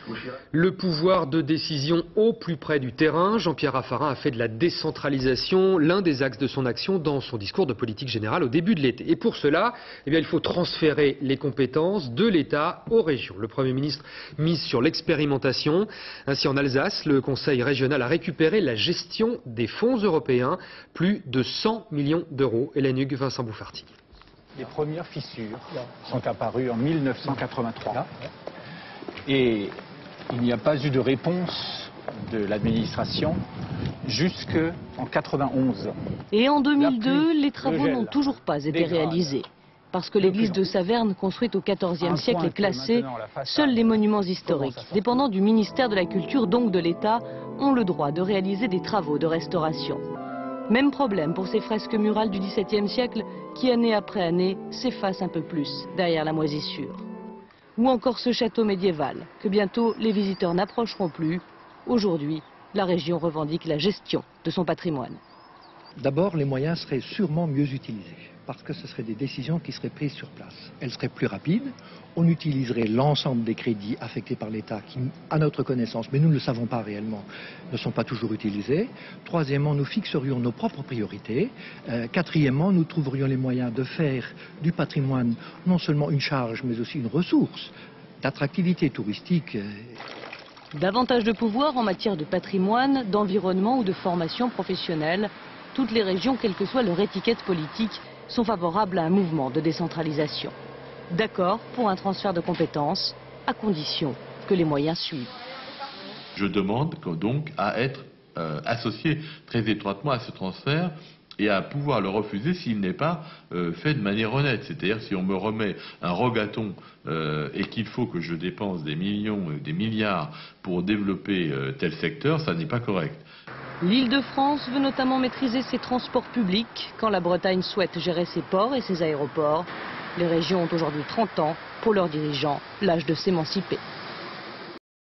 Le pouvoir de décision au plus près du terrain. Jean-Pierre Raffarin a fait de la décentralisation l'un des axes de son action dans son discours de politique générale au début de l'été. Et pour cela, il faut transférer les compétences de l'État aux régions. Le Premier ministre mise sur l'expérimentation. Ainsi, en Alsace, le Conseil régional a récupéré la gestion des fonds européens, plus de 100 millions d'euros. Hélène Hugues, Vincent Bouffarti. Les premières fissures sont apparues en 1983 et il n'y a pas eu de réponse de l'administration jusqu'en 91. Et en 2002, les travaux n'ont toujours pas été réalisés. Parce que l'église de Saverne, construite au XIVe siècle, est classée, seuls les monuments historiques, dépendant du ministère de la Culture, donc de l'État, ont le droit de réaliser des travaux de restauration. Même problème pour ces fresques murales du XVIIe siècle qui, année après année, s'effacent un peu plus derrière la moisissure. Ou encore ce château médiéval que bientôt les visiteurs n'approcheront plus. Aujourd'hui, la région revendique la gestion de son patrimoine. D'abord, les moyens seraient sûrement mieux utilisés, parce que ce seraient des décisions qui seraient prises sur place. Elles seraient plus rapides, on utiliserait l'ensemble des crédits affectés par l'État qui, à notre connaissance, mais nous ne le savons pas réellement, ne sont pas toujours utilisés. Troisièmement, nous fixerions nos propres priorités. Quatrièmement, nous trouverions les moyens de faire du patrimoine non seulement une charge, mais aussi une ressource d'attractivité touristique. Davantage de pouvoir en matière de patrimoine, d'environnement ou de formation professionnelle. Toutes les régions, quelle que soit leur étiquette politique, sont favorables à un mouvement de décentralisation. D'accord pour un transfert de compétences, à condition que les moyens suivent. Je demande donc à être associé très étroitement à ce transfert et à pouvoir le refuser s'il n'est pas fait de manière honnête. C'est-à-dire si on me remet un rogaton et qu'il faut que je dépense des millions, des milliards pour développer tel secteur, ça n'est pas correct. L'Île-de-France veut notamment maîtriser ses transports publics quand la Bretagne souhaite gérer ses ports et ses aéroports. Les régions ont aujourd'hui 30 ans pour leurs dirigeants, l'âge de s'émanciper.